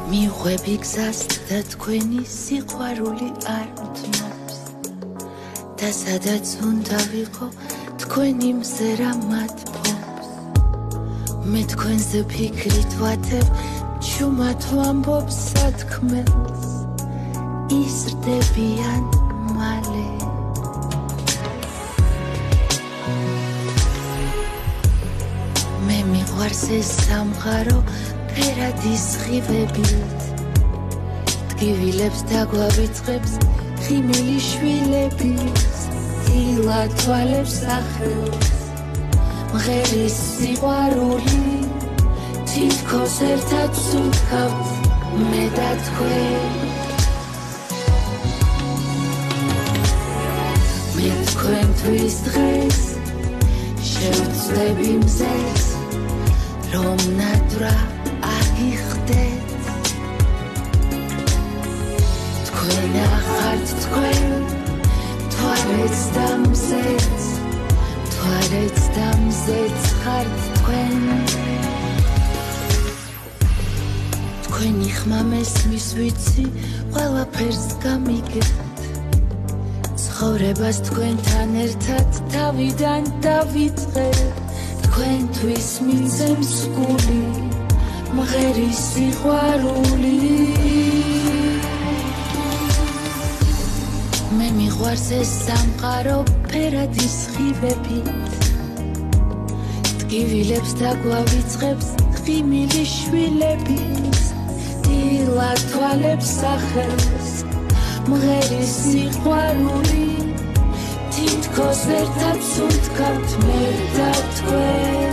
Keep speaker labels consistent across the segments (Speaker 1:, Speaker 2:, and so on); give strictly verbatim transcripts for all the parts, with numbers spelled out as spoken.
Speaker 1: მიყვები გზას და თქვენი სიყვარული არ მტნობს და სადაც უნდა ვიყო თქვენი მზერა მათბობს მე თქვენზე ფიქრით ვათებ ჩუმად ვამბობ სათქმელს იზრდებიან მალე მე მიყვარს ეს სამყარო ფერადის ღივებით ტკივილებს და გვავიწყებს ხიმილი შვილების დილა თვალებს ახელს მღერის სიყვარული თითქოს ერთად ვსუქავთ მე და თქვენ მე თქვენთვის დღეს შევწდები მზეს რომ ნადვრა აგიხდეთ თქვენ ახართ თქვენ თვალეც და მზეც თვალეც და მზეც ხართ თქვენ თქვენი ხმა მესმის ვიცი ყველაფერს გამიგებთ ცხოვრებას თქვენთან ერთად თავიდან დავიწყებ თქვენთვის მიზემს გული მღერის სიყვარული მე მიყვარს ეს სამყარო ფერადის ღივებით ტკივილებს და გვავიწყებს ხიმილი შვილების დილა თვალებს ახელს მღერის სიყვარული თითქოს ერთად ვსუქავთ მე და თქვენ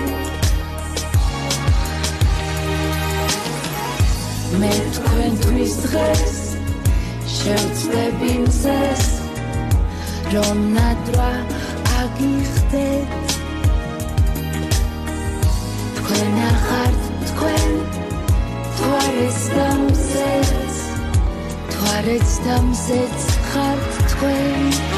Speaker 1: მე თქვენთვის დღეს შევწდები მზეს რომ ნადვრა აგიხდეთ თქვენ ახართ თქვენ თვალეც და მზეც თვალეც და მზეც ხართ თქვენ